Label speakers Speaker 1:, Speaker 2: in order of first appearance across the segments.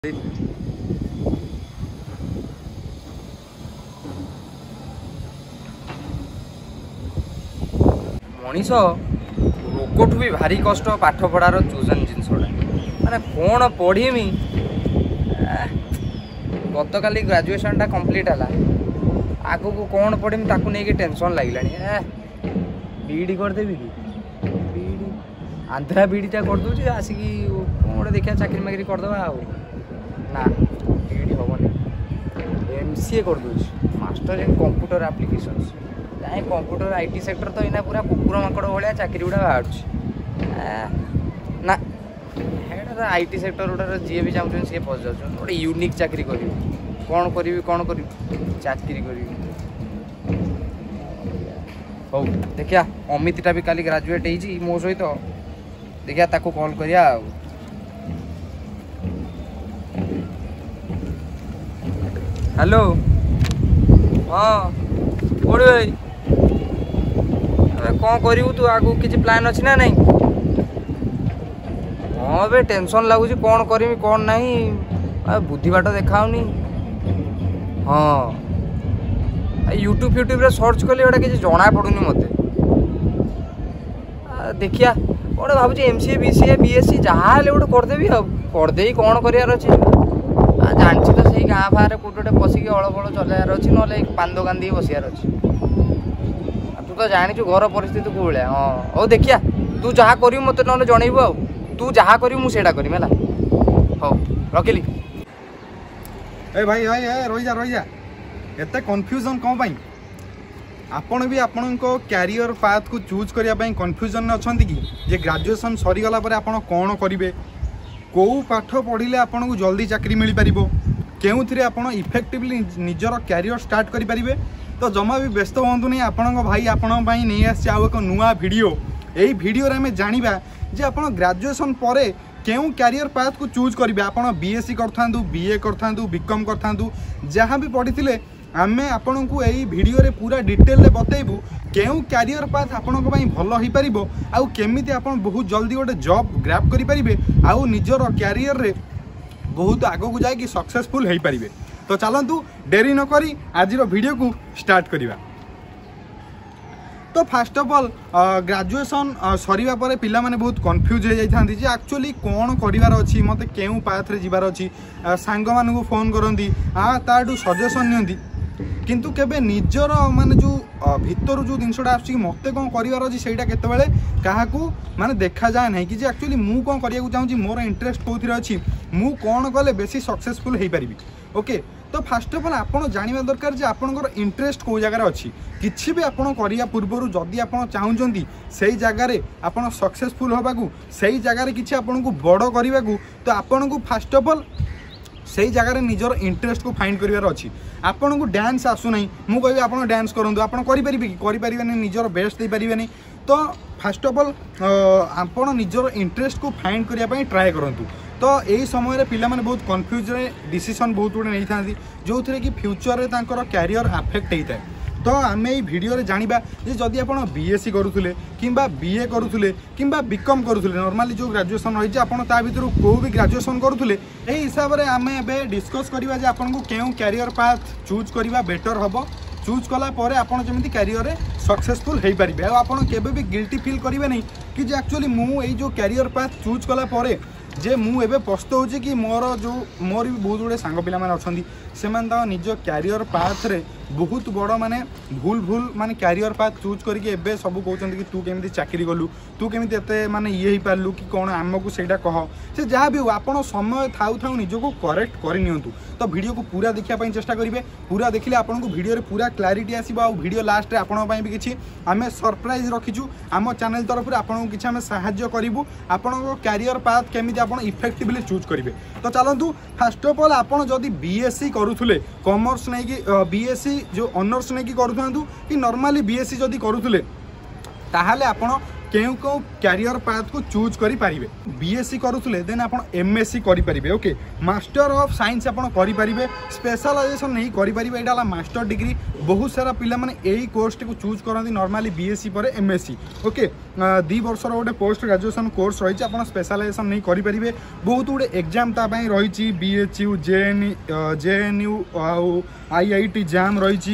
Speaker 1: मनीष रोगठू भी भारी कष्ट पाठ पढ़ार चूजन जिनसटा माने कौन पढ़ी गत काली ग्रेजुएशन टा कंप्लीट है आग को कौन पढ़ी ताकू नहीं टेंशन लगे बीडी करदेवी कि बीडी आंध्रा बीडीटा करदे आसिकी गोटे देखा चाकरी माकरी करदे ना बीडी हेनी एमसीए करदे मास्टर इन कंप्यूटर एप्लिकेशंस जाए कंप्यूटर आईटी सेक्टर तो इना पूरा कुकुर माकड़ भाया चाकरी गुड़ा बाहर ना हेटा आईटी सेक्टर गुड़ा जी भी चाहते सी पशि जाऊँ गोटे यूनिक चाकरी करी कौन करी चाकरी करी हो देखिया अमितटा भी काली ग्रेजुएट होती मो सहित देखिया ताको कॉल करिया हेलो हाँ कोड़ी भाई कौन करू तू आगू किसी प्लान अच्छी ना नहीं हाँ बे टेंशन लगुच कौन करी कौन नहीं बुद्धि बाट देखाऊनी हाँ यूट्यूब रे सर्च कली गोटे किसी जना पड़ूनी मत देखिया गोटे भाव एमसीए बीसीए बीएससी जहाँ गोटे करदेवी करदे कौन करार अच्छे जानची तो सही गाँ बाहर कौटे पशिक अड़ बड़ चलार अच्छी ना पान दुकान दी बसार अच्छी तू तो जाचु घर परिस्थिति को भाया हाँ हो देखिया तू जहाँ कर मत ना जनइबू आ तू जहाँ कर मुझे करमी है हौ रखिली
Speaker 2: ए भाई भाई रही जा एत कन्फ्यूजन कौन पाई आपण भी आपण क्यारियर पाथ को चूज करने कन्फ्यूजन अच्छा कि जे ग्रेजुएशन सरीगला आपण कौन करेंगे कौ पाठ पढ़ले आपन को जल्दी चाकरी मिल पार क्यों आपड़ इफेक्टिवली निजर क्यारियर स्टार्ट करेंगे तो जमा भी व्यस्त हूँ नहीं आपण भाई आपण नहीं आउ एक नुआ वीडियो यही वीडियो आम जाना जे आप ग्रेजुएशन पर क्यों क्यारियर पाथ को चूज करेंगे आपड़ बीएससी करूँ बीए करूँ बीकॉम करूँ जहाँ भी पढ़ी आम आपण को यही वीडियो रे पूरा डिटेल बतेबू क्यों क्यारियर पाथ आपण भल हो पार आउ केमी आप बहुत जल्दी गोटे जॉब ग्रैब करेंगे आउ निजर क्यारियर रे बहुत आग को जाकि सक्सेसफुल हो पारे तो चलतु डेरी नक आज वीडियो को स्टार्ट करवा तो फास्ट ऑफ ऑल ग्रेजुएशन सरीवा पर पिला माने बहुत कन्फ्यूज हो जाती जे एक्चुअली कौन करार अच्छी मत क्यों पाथ रे जीवार अच्छी सांग मानू फोन करती ताठू सजेसन नि किंतु केबे निजर माने जो भितर जो जिनसा आस मत कौन करार अच्छी से क्या माने देखा जाए ना कि एक्चुअली मु कौन करिया चाहूँगी मोर इंटरेस्ट कौन अच्छी मु कौन कले बेसी सक्सेसफुल हो पारि ओके तो फास्ट ऑफ ऑल आपन जानिबा दरकार जे आपनकर इंटरेस्ट को जगह अच्छी किछि भी आपन करिया पूर्वरु जदि आपन चाहूचंती सेही जगह रे आपन सक्सेसफुल होबाकू सेही जगह रे किछि आपन को बड़ करिबाकू तो आपन को फास्ट ऑफ ऑल से जगह निजर इंटरेस्ट को फाइंड करार अच्छी आपन को डांस आसुना मुझे कहबी आप डांस करूँ आप करेंगे निजर बेस्ट दे पारे तो फास्ट ऑफ ऑल आपन निजर इंटरेस्ट को फाइंड करने ट्राए करूँ तो यही समय पिला माने बहुत कन्फ्यूज डिसीजन बहुत गुड़े नहीं था जो थे कि फ्यूचर रे तांकर कैरियर अफेक्ट होता है तो आम ये वीडियो रे जानिबा जे जदि आपण बीएससी करूथुले किंबा बीए करूथुले किंबा बीकॉम करूथुले नॉर्मली जो ग्रेजुएशन रही आपण ता भितर को भी ग्रेजुएशन करूथुले एही हिसाब रे आम एबे डिस्कस करिबा जे आपण को केउ कैरियर पाथ चूज करिबा बेटर हबो चूज कला परे आपण जेमिति कैरियर रे सक्सेसफुल हेई परिबे आ आपण केबे भी गिल्टी फील करिवे नहीं कि जे एक्चुअली मु एई जो कैरियर पाथ चूज कला परे जे मु एबे पछताउछि कि मोर भी बहुत गुड़े सांग पिला माने अछंती सेमान ता निज कैरियर पाथ रे बहुत बड़ माने भूल माने कैरियर पाथ चूज करके एबे सब कहउछंती कि तू केमिति चाकरी कलु तू केमिति एते माने ये ही पारलु कि कोन आमको सेटा कह से जहाँ भी हो आपण समय थाउ थाउ निजको करेक्ट करि नियंतु तो वीडियो को पूरा देखिया पई चेष्टा करिवे पूरा देखिले आपण को वीडियो रे पूरा क्लैरिटी आसीबा आ वीडियो लास्ट रे आपण पई भी किछि आमे सरप्राइज रखिछु आम चैनल तरफ रे आपण को किछि आमे सहाय्य करिवु आपण को कैरियर पाथ केमिति आपण इफेक्टिवली चूज करिवे तो चलंतु फास्ट ऑफ ऑल आपण जदी बीएससी करूथुले कॉमर्स नै कि बीएससी जो ऑनर्स नहीं कि करूँ कि नॉर्मली बीएससी जदि करूँ ताहले आपण केउ केउ कैरियर पाथ को चूज करि पारिबे बीएससी करूथले देन आपण एमएससी करि पारिबे ओके मास्टर ऑफ साइंस आपण करि पारिबे स्पेशलाइजेशन नहीं करि पारिबे एटा ला मास्टर डिग्री बहुत सारा पिला माने एही कोर्स को चूज करंती नॉर्मली बीएससी पर एमएससी ओके 2 वर्ष रो गोटे पोस्ट ग्रेजुएशन कोर्स रही आपण स्पेशलाइजेशन नहीं करि पारिबे बहुत गुडे एग्जाम ता पई रही बीएचयू जेएनयू आउ आईआईटी जैम रही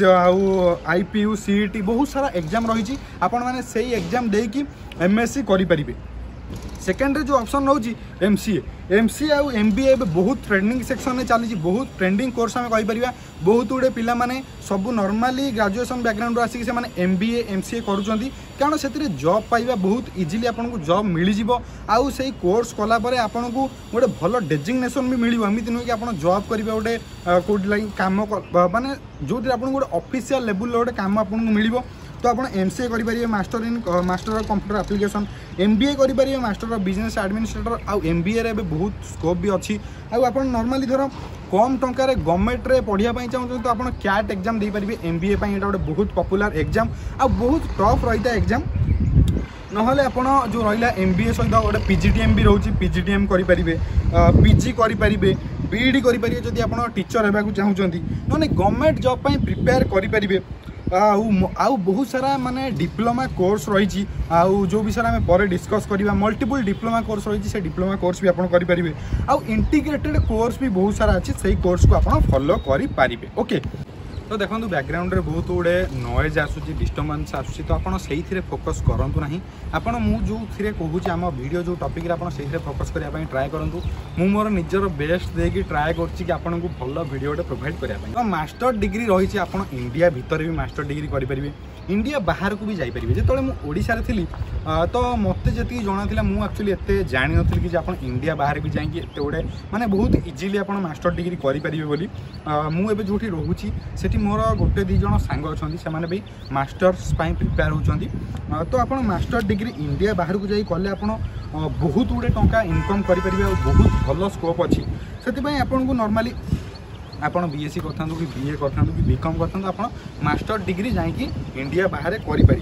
Speaker 2: आईपीयू सीईटी बहुत सारा एग्जाम रही आपण माने सेही एग्जाम देकी एमएससी करि पारिबे सेकेंड जो ऑप्शन रोची एमसीए आउ एमबीए बहुत ट्रेंडिंग सेक्शन में चली बहुत ट्रेंडिंग कोर्स आम कहीपर बहुत गुड़े पिला माने सब नॉर्मली ग्रेजुएशन बैकग्राउंड आसिक से एमबीए एमसीए करुँच कारण से जॉब पाइबा बहुत इजिली आपको जॉब मिल जाव आउ से कोर्स कलापर आपन को गोटे भल डेजिग्नेशन भी मिल एमती नुहे कि आप जॉब करेंगे गोटे कौट लगे कम माने जो आप गोटे ऑफिशियल लेवल गोटे कम आपको मिल तो आप एमसीए करेंगे master of computer application MBA करेंगे मास्टर ऑफ बिजनेस एडमिनिस्ट्रेटर आउ एमबीए रे बहुत स्कोप भी अच्छी आउ आप नॉर्मली धर कम टंकार गवर्नमेंट रे पढ़ाई चाहते तो आप कैट एग्जाम दे पारे एमबीए गोटे बहुत पॉपुलर एग्जाम आ बहुत टफ रही है एग्जाम नहले आपण जो रहा एमबीए सहित गोटे पीजीटीएम भी रोचे पीजीटीएम करेंगे पीजी करेंगे बीईडी करेंगे जदि आप टीचर होगा चाहते ना गवर्नमेंट जॉब प्रिपेयर करेंगे आउ बहुत सारा माने डिप्लोमा कोर्स रही आउ जो विषय आम पर डिस्कस करवा मल्टीपल डिप्लोमा कोर्स रही से डिप्लोमा कोर्स भी आप करेंगे आउ इंटीग्रेटेड कोर्स भी बहुत सारा अच्छी से कोर्स को आप फॉलो करेंगे ओके तो देखो बैकग्राउंड में बहुत गुड़े नॉइज आसूसी डिस्टर्बेंस आसूसी तो आपड़ से फोकस करूँ ना आपड़ जो कहूँ आम वीडियो जो टॉपिक से फोकस करने ट्राए करूँ मु मोर निजर बेस्ट देकी ट्राए कर भल वीडियो प्रोवाइड करने तो मास्टर डिग्री रही आप इंडिया भितर भी मास्टर डिग्री करेंगे इंडिया बाहर को भी जापारे जो मुझे थी तो मत जी जना मुझे एक्चुअली एत जानी नी कि आप इंडिया बाहर भी जाकि एत गुड़े माने बहुत इजिली आप मास्टर डिग्री करेंगे बोली मुझे जो रोचे से मोर गोटे दी जन सांग अच्छा से भी मास्टर्स प्रिपेयर होती तो आप मास्टर डिग्री इंडिया बाहर को जाई कले आप बहुत गुड़े टंका इनकम करेंगे और बहुत भल स्कोप अच्छी से आपन को नॉर्मली आपन बीएससी करता कि बीए करता कि बीकॉम करता आप मास्टर डिग्री जाकि इंडिया बाहर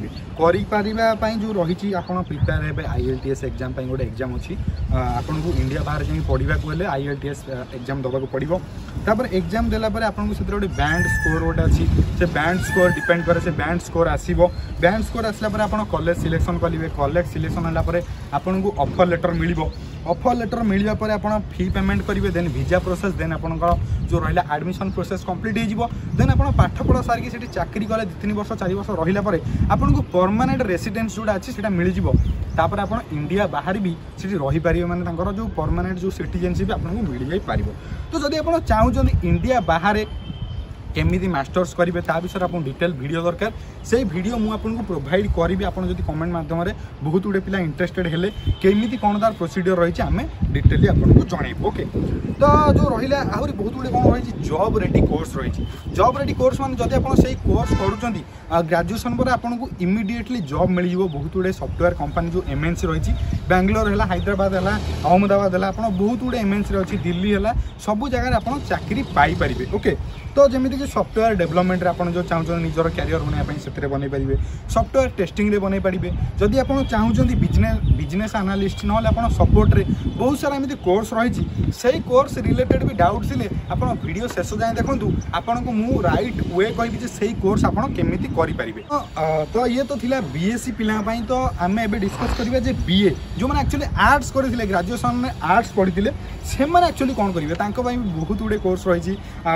Speaker 2: करें जो रही आप प्रिपेयर हे आईएलटीएस एग्जाम गोटे एग्जाम अच्छी आपन को इंडिया बाहर जाकि पढ़ा हेल्ले आईएलटीएस एग्जाम देवाक पड़ो तापर एग्जाम देलापर आपको से गोटे बैंड स्कोर गोटे अच्छी से बैंड स्कोर डिपेंड करे से बैंड स्कोर आसो बैंड स्कोर आसला आप कॉलेज सिलेक्शन करेंगे कॉलेज सिलेक्शन होगापर आपन को ऑफर लेटर मिल ऑफर लेटर मिलवा पर आप फी पेमेंट करेंगे देन वीजा प्रोसेस देन आप जो रहा एडमिशन प्रोसेस कंप्लीट हो देन आप पाठ पढ़ा सारिकी से चाकरी कले 2-3 वर्ष 4 वर्ष रहा आपको परमानेंट रेसिडेंस जोटा अच्छी से मिल तापर आप इंडिया बाहर भी से रहीपर माने जो परमानेंट जो सिटीजनशिप आपको मिल जापर तो जब आप चाहते इंडिया बाहर केमिति मास्टर्स करेंगे ता विषय आप डिटेल वीडियो दरकार से वीडियो मुझे प्रोवाइड करी आप कमेंट माध्यम बहुत गुड़े पिला इंटरेस्टेड हेले केमिति कौन तार प्रोसीडियर रही आम डिटेली आपको जनइबू ओके तो जो रहा आहरी बहुत गुड़े कौन रही जॉब रेडी कोर्स रही जॉब रेडी कोर्स मान जब आप कोर्स कर ग्रेजुएशन पर आपको इमिडिएटली जॉब मिल बहुत गुड़े सॉफ्टवेयर कंपनी जो एमएनसी रही बेंगलोर है हैदराबाद है अहमदाबाद है आप बहुत गुड़े एमएनसी अच्छी दिल्ली है सब जगह आप चाकरी पाइपर ओके तो जमीन कि सॉफ्टवेयर डेवलपमेंट आप जो चाहते निजर कैरियर बनाई से बनई पारे सॉफ्टवेयर टेस्टिंग बनई पारे जदि आप चाहते बिजनेस एनालिस्ट ना आप सपोर्ट रे बहुत सारा एमती कोर्स रही से कोर्स रिलेटेड भी डाउट थे आप वीडियो शेष जाए देखूँ आपन को मु राइट वे कहि से कोर्स आप केमिति करेंगे तो ये तो थिला बीएससी पिला तो आम ए डिस्कस करिबा जे बीए जो मैंने एक्चुअली आर्ट्स करते ग्रेजुएशन में आर्ट्स पढ़ी से एक्चुअली कौन करेंगे बहुत गुड़े कोर्स रही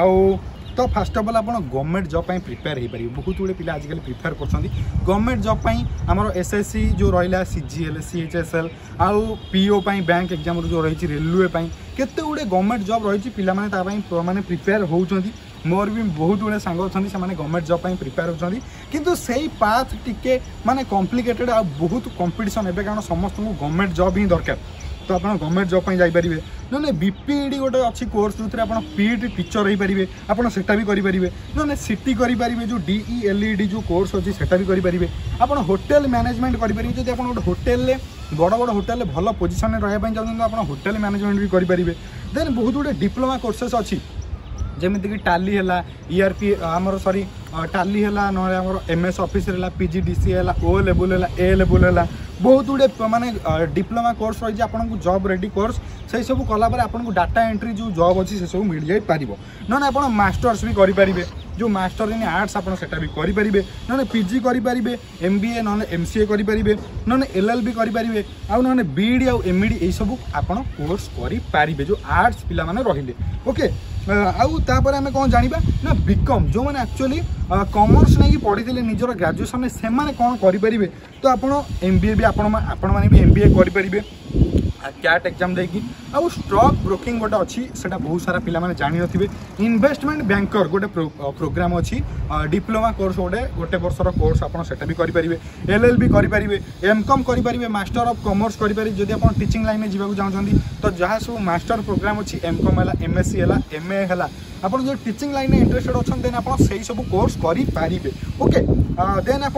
Speaker 2: तो फास्ट अफ ऑल आप गवर्नमेंट जॉब प्रिपेयर हो पारे बहुत गुड़े पिला आजिकल प्रिपेयर कर गवर्नमेंट जॉब आमर एसएससी जो रहा सीजीएल सीएचएसएल आउ पीओ बैंक एग्जाम जो रही रेलवे केते गुड़े गवर्नमेंट जॉब रही पिला माने प्रिपेयर होती मोर भी बहुत गुड़े सांग अच्छा से गवर्नमेंट जॉब प्रिपेयर होती किंतु सही पाथ टिके माने कॉम्प्लिकेटेड आ बहुत कंपटीशन है कारण समस्त को गवर्नमेंट जॉब ही दरकार तो आप गवर्नमेंट जॉब जापारे ना बीपीईडी गोटे अच्छी कोर्स जो आप पीईटी टीचर हो पारे आपटा भी करेंगे ना सीटी करेंगे जो डीईएलईडी जो कोर्स अच्छी से भी करेंगे आप होटेल मैनेजमेंट करेंगे जब आप गोटे होटेल बड़ बड़ होटेल भल पोजिशन में रहा चाहते आप होटेल मैनेजमेंट भी करेंगे देन बहुत गुड़े डिप्लोमा कोर्सेस अच्छी जमीक टाली है ईआरपी आमर सॉरी टाली है ना एमएस ऑफिस है पीजीडीसी है ओ लेवल है ए लेवल है बहुत गुड़े माने डिप्लोमा कोर्स रही आपको जॉब रेडी कोर्स से सब कलापर आपको डाटा एंट्री जो जॉब अच्छी से सब मिल जाई पारिबो ना आप मास्टर्स भी करें जो मास्टर इन आर्ट्स आप भी करेंगे ना पीजी करेंगे MBA ना MCA करेंगे ना LLB करेंगे आउ बीडी आउ MED ये सब आप कोर्स करेंगे जो आर्ट्स पिला माने रहिले ओके आउ तापर आमे कौन जानिबा ना बीकॉम जो मैंने एक्चुअली कॉमर्स नहीं पढ़ी निजर ग्रेजुएशन से कौन करेंगे तो आप MBA भी आपण माने भी MBA करेंगे कैट एग्जाम देकी आउ स्टॉक ब्रोकिंग गोटे अच्छी से बहुत सारा पिला माने जानि नथिबे इन्वेस्टमेंट बैंकर गोटे प्रोग्राम अच्छी डिप्लोमा कोर्स गोटे वर्षर कोर्स आप भी करेंगे LLB करेंगे MCOM करेंगे मास्टर ऑफ कॉमर्स करेंगे जदि आप टीचिंग लाइन में जावाक चाहते तो जहाँ सब मास्टर प्रोग्राम अच्छी MCOM है MSc है MA है आप जो टीचिंग लाइन में इंटरेस्टेड अच्छा देन आप सब कोर्स करेंगे ओके देन आप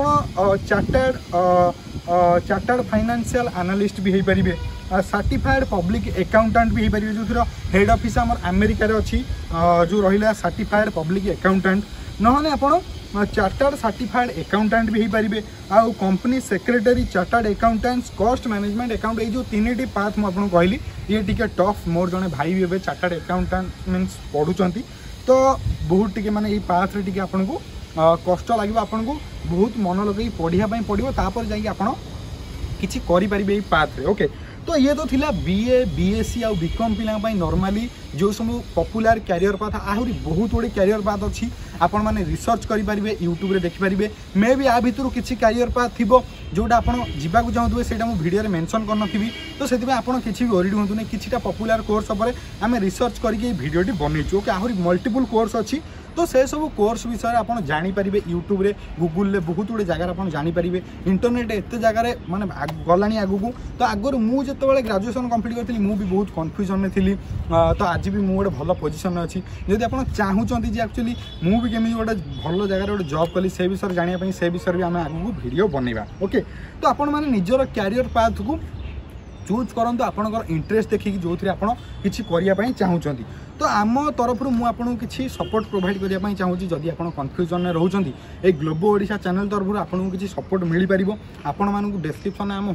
Speaker 2: चार्टर्ड फाइनेंशियल एनालिस्ट भी हो पारे सर्टिफाइड पब्लिक अकाउंटेंट भी हो पारे जो हेड ऑफिस आम अमेरिका अच्छी जो रहा सर्टिफाइड पब्लिक अकाउंटेंट नहले आप चार्टर्ड सर्टिफाइड अकाउंटेंट भी हो पारे आउ company secretary chartered accountants cost management account ये जो तीन पाथ मुझे कहली ये टी टफ मोर जड़े भाई भी हे चार्टर्ड अकाउंटेंट मीन्स पढ़ुंट तो बहुत टी माने ये पाथ टी आपको कष्ट लगे आपको बहुत मन लगे पढ़ाई पड़ो तापर जाकि किसी करें पाथ रे ओके तो ये तो थिला BA BSc आउ बीकॉम पिला नॉर्मली जो सब पॉपुलर कैरियर पाथ आहरी बहुत गुड़े कैरियर पाथ अच्छी आपण मैंने रिसर्च करेंगे यूट्यूब रे देखिपारे मे भी आ भितर किसी कैरियर पाथ थी जोटा आप जावाक चाहूए से भिडियो मेंशन करनी तो से किसी भी वरीड हूँ किसी पॉपुलर कोर्स पर आम रिसर्च करके भिडियोटी बनईचु ओके आहरी मल्टीपल कोर्स अच्छी तो से सब कोर्स विषय आप जानीपारे यूट्यूब रे गूगल रे बहुत गुड़े जगह आप जानीपारे इंटरनेट एत जगह माने गलानी आगू तो आगुरी मुझे ग्रेजुएशन कंप्लीट करी मुझे भी बहुत कन्फ्यूजन में थी तो आज भी मुझे भल पोजिशन अच्छी जब आप चाहूँगी एक्चुअली मुझे केमी गोटे भल जगह गोटे जॉब कली से विषय जानापी से विषय भी आम आगू वीडियो बनवा ओके तो आपण मैंने निजर कैरियर पाथ को चूज करूँ आपंकर इंटरेस्ट देखिए जो थी आप किसी करने चाहूँगी तो आम तरफ मुझे किसी सपोर्ट प्रोवाइड करने चाहूँगी जदि आप कन्फ्यूजन में रोचंती ए ग्लोबो ओडिशा चैनल तरफ आपको किसी सपोर्ट मिल पार आपण मानक डिस्क्रिप्शन आम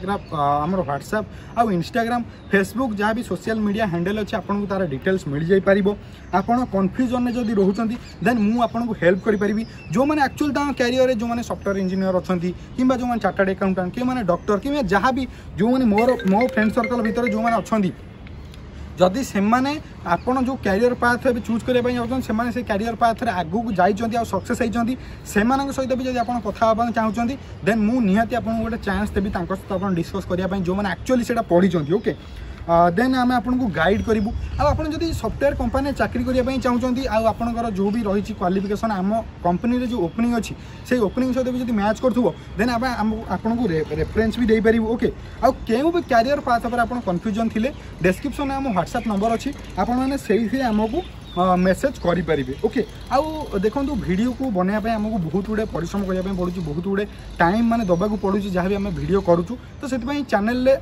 Speaker 2: व्हाट्सएप आउ इंस्टाग्राम फेसबुक जहाँ भी सोशल मीडिया हैंडल अच्छे आपको तार डिटेल्स मिल जापर आप कन्फ्यूजन में जब रोचंती देन मुझे हेल्प करी जो मैंने एक्चुअल कैरियर जो मैंने सॉफ्टवेयर इंजीनियर अच्छा कि जो मैंने चार्टर्ड अकाउंटेंट कि मैंने डॉक्टर कि जहाँ भी जो मैंने मो फ्रेंड सर्कल भितर जो मैंने अच्छा जदि से आपन जो कैरियर पाथ चूज करने से कैरियर पाथ आगू जाइए सक्सेस होती से सहित भी जब आप कथा चाहूँगी देन मु निहाती आपको गोटे चान्स देवी सहित डिस्कस करने जो मैंने एक्चुअली से पढ़ी ओके देन आम आपको गाइड करूँ आप सॉफ्टवेयर कंपनी चाकरी करने चाहूँगी आपंकर जो भी रही क्वालिफिकेशन आम कंपनी जो ओपनिंग अच्छी से ओपनिंग सहित भी मैच करूँ देन आपको रेफरेन्स भी देपर ओके आउ क्यों भी कैरियर पाथ पर आप कन्फ्यूजन थे डिस्क्रिप्शन में आम व्हाट्सएप नंबर अच्छी आपने से आमको मेसेज करेंगे ओके आउ देखो वीडियो को बनाया आमको बहुत गुड़े परिश्रम करने पड़ू बहुत गुड़े टाइम माने दबाक पड़ू जहाँ भी आम वीडियो करूँ तो से चैनल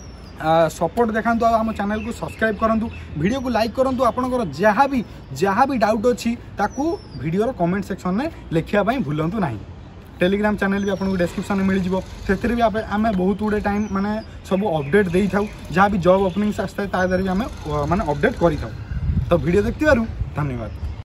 Speaker 2: सपोर्ट देखा आम चैनल को सब्सक्राइब करूँ वीडियो को लाइक करूँ आपंकर जहाँ भी डाउट अच्छी ताकू वीडियो कमेंट सेक्शन में लिखापी भूलु ना टेलीग्राम चैनल भी आपको डिस्क्रिप्शन में मिल जाए से भी आम बहुत गुड़े टाइम माने सब अपडेट दे था जहाँ भी जॉब ओपनिंग्स आसता है भी आम माने अपडेट कर तो वीडियो देखते धन्यवाद।